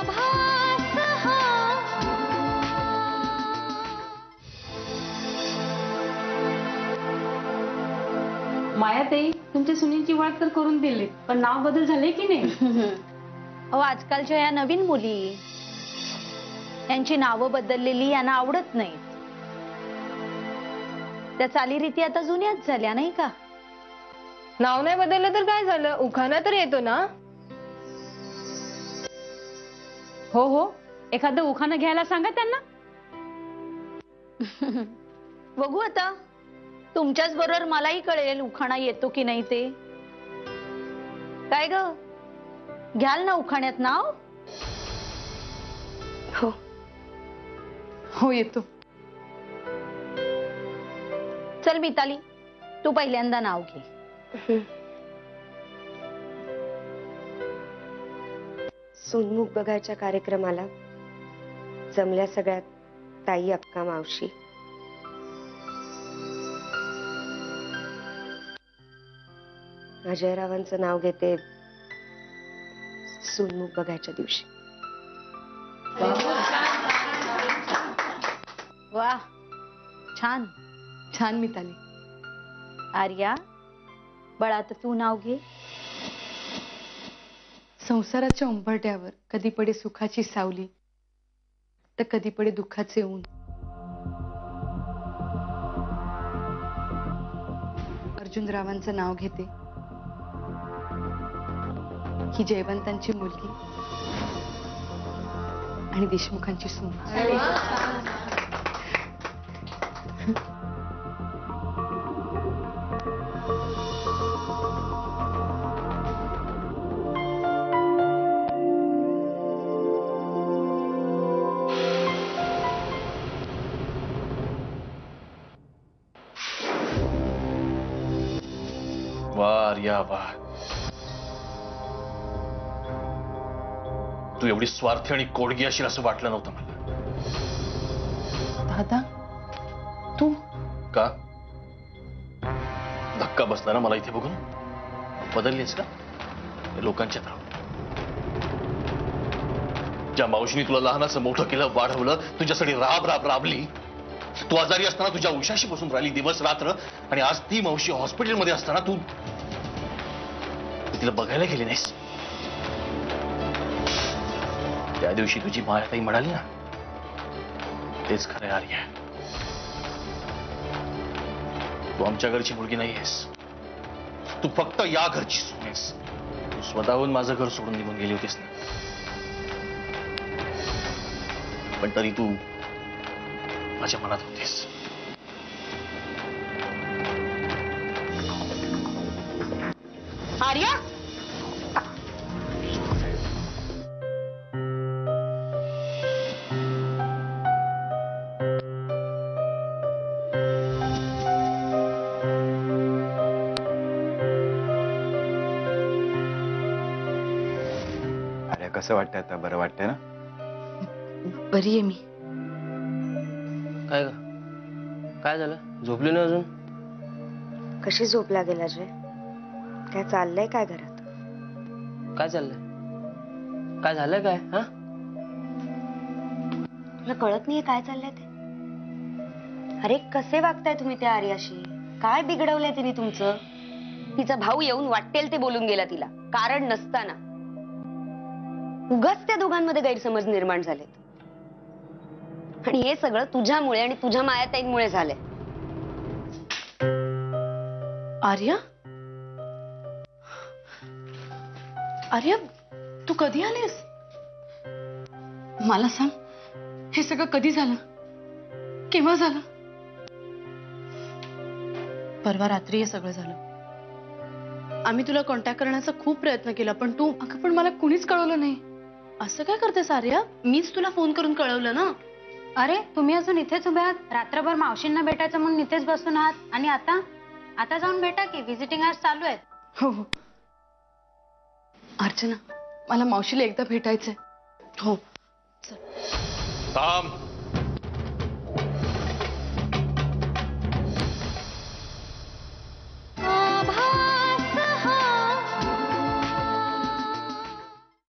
आभास हा. मायाताई, तुमच्या सुनीलची ओळख तर करून दिली, पण नाव बदल झाले की नाही? अहो, आजकालच्या या नवीन मुली यांची नावं बदललेली यांना आवडत नाही. त्या चालीरीती आता जुन्याच झाल्या नाही का? नाव नाही बदललं तर काय झालं, उखाणा तर येतो ना. हो हो, एखादं उखाणं घ्यायला सांगा त्यांना. बघू आता, तुमच्याच बरोबर मलाही कळेल उखाणा येतो की नाही ते. काय ग, घ्याल ना उखाण्यात नाव? हो हो, येतो. चल मिताली, तू पहिल्यांदा नाव घे. सोनमुख बघायच्या कार्यक्रमाला जमल्या सगळ्यात ताई, अक्का, मावशी. अजयरावांचं नाव घेते सोनमुख बघायच्या दिवशी. वा, छान छान मिताली. आर्या, बाळा आता तू नाव घे. संसाराच्या उंबरठ्यावर कधी पडे सुखाची सावली, तर कधी पडे दुःखाचे ऊन. अर्जुनरावांचं नाव घेते. ही जयवंतांची मुलगी आणि देशमुखांची सून. वार या वार, तू एवढी स्वार्थी आणि कोडगी असेल असं वाटलं नव्हतं मला. दादा, तू का धक्का बसला ना मला इथे बघून? बदललीस का? लोकांच्यात राहून ज्या मावशीने तुला लहानाचं मोठं केलं, वाढवलं, तुझ्यासाठी राब राब राबली, तू आजारी असताना तुझ्या उशाशी बसून राहिली दिवस रात्र, आणि आज ती मावशी हॉस्पिटलमध्ये असताना तू तिला बघायला गेली नाहीस. त्या दिवशी तुझी मायाताई म्हणाली ना, तेच खरं आर्य. तू आमच्या घरची मुलगी नाहीयेस, तू फक्त या घरची सून आहेस. तू स्वतःहून माझं घर सोडून निघून गेली होतीस ना, पण तरी तू माझ्या मनात होतीस. आर्या, अरे कसं वाटतंय आता? बरं वाटतंय ना? बरी आहे मी. काय ग, काय झालं? झोपली नाही अजून? कशी झोप लागेल अजय? काय चाललंय काय घरात? काय चाललंय? काय झालंय काय? हा, तुला कळत नाहीये काय चाललंय ते? अरे कसे वागताय तुम्ही त्या आर्याशी? काय बिघडवलंय तिने तुमचं? तिचा भाऊ येऊन वाटेल ते बोलून गेला तिला, कारण नसताना. उगाच त्या दोघांमध्ये गैरसमज निर्माण झालेत, आणि हे सगळं तुझ्यामुळे आणि तुझ्या मायाताईंमुळे झालंय. आर्या, आर्या, तू कधी आलीस? मला सांग, हे सगळं कधी झालं? केव्हा झालं? परवा रात्री हे सगळं झालं. आम्ही तुला कॉन्टॅक्ट करण्याचा खूप प्रयत्न केला, पण मला कुणीच कळवलं नाही. असं काय करतेस आर्या? मीच तुला फोन करून कळवलं ना. अरे, तुम्ही अजून इथेच उभे आहात? रात्रभर मावशींना भेटायचं म्हणून इथेच बसून आहात, आणि आता जाऊन भेटा की, व्हिजिटिंग आवर्स चालू आहेत. हो हो अर्चना, मला मावशीला एकदा भेटायचंय. हो, थांब.